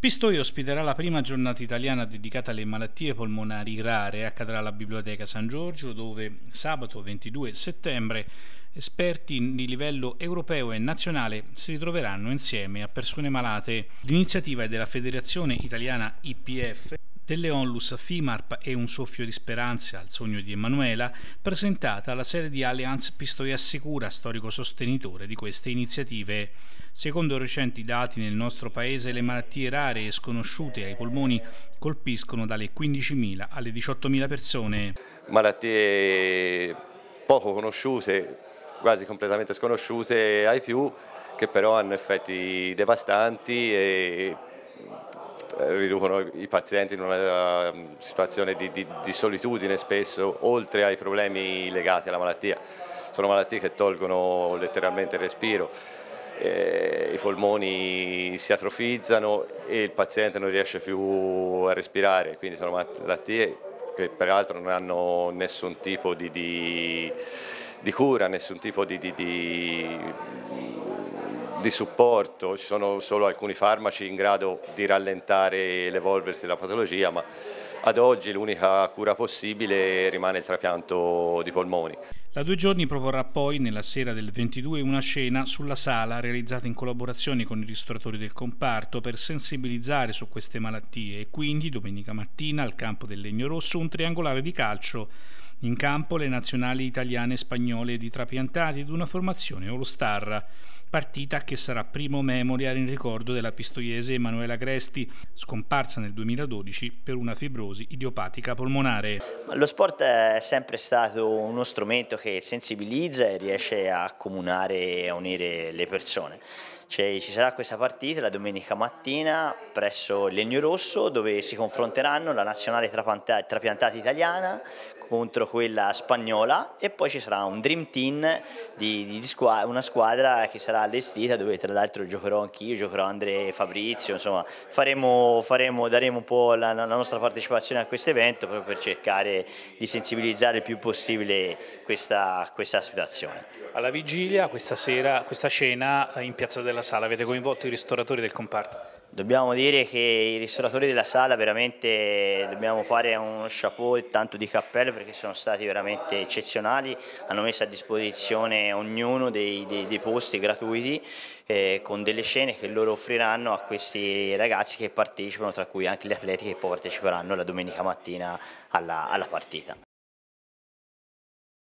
Pistoia ospiterà la prima giornata italiana dedicata alle malattie polmonari rare. Accadrà alla Biblioteca San Giorgio, dove sabato 22 settembre esperti di livello europeo e nazionale si ritroveranno insieme a persone malate. L'iniziativa è della Federazione Italiana IPF, delle Onlus FIMARP e Un soffio di speranza al sogno di Emanuela, presentata alla sede di Allianz Pistoia Assicura, storico sostenitore di queste iniziative. Secondo recenti dati, nel nostro paese le malattie rare e sconosciute ai polmoni colpiscono dalle 15.000 alle 18.000 persone. Malattie poco conosciute, quasi completamente sconosciute ai più, che però hanno effetti devastanti e riducono i pazienti in una situazione di solitudine spesso, oltre ai problemi legati alla malattia. Sono malattie che tolgono letteralmente il respiro, i polmoni si atrofizzano e il paziente non riesce più a respirare, quindi sono malattie che peraltro non hanno nessun tipo di cura, nessun tipo di supporto. Ci sono solo alcuni farmaci in grado di rallentare l'evolversi della patologia, ma ad oggi l'unica cura possibile rimane il trapianto di polmoni. La 2 giorni proporrà poi, nella sera del 22, una cena sulla sala realizzata in collaborazione con i ristoratori del comparto per sensibilizzare su queste malattie e quindi domenica mattina al campo del Legno Rosso un triangolare di calcio. In campo le nazionali italiane e spagnole di trapiantati ed una formazione All-Star. Partita che sarà primo memorial in ricordo della pistoiese Emanuela Gresti, scomparsa nel 2012 per una fibrosi idiopatica polmonare. Lo sport è sempre stato uno strumento che sensibilizza e riesce a accomunare e a unire le persone. Ci sarà questa partita la domenica mattina presso il Legno Rosso, dove si confronteranno la nazionale trapiantata italiana contro quella spagnola e poi ci sarà un dream team una squadra che sarà allestita, dove tra l'altro giocherò anch'io, giocherò Andre e Fabrizio, insomma daremo un po' la nostra partecipazione a questo evento proprio per cercare di sensibilizzare il più possibile questa situazione. Alla vigilia, questa sera, questa cena in Piazza della Sala, avete coinvolto i ristoratori del comparto? Dobbiamo dire che i ristoratori della sala veramente dobbiamo fare uno chapeau e tanto di cappello, perché sono stati veramente eccezionali, hanno messo a disposizione ognuno dei posti gratuiti con delle scene che loro offriranno a questi ragazzi che partecipano, tra cui anche gli atleti che poi parteciperanno la domenica mattina alla partita.